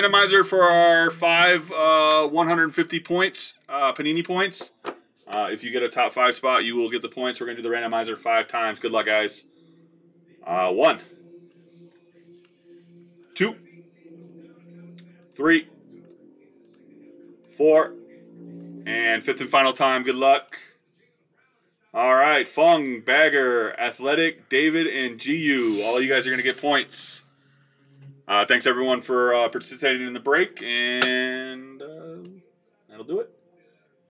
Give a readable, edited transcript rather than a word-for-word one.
randomizer for our 5 150 points, Panini points. If you get a top 5 spot, you will get the points. We're going to do the randomizer 5 times. Good luck, guys. 1, 2, 3, 4, and 5th and final time. Good luck. All right, Fung, Bagger, Athletic, David, and GU. All you guys are going to get points. Thanks, everyone, for participating in the break, and that'll do it.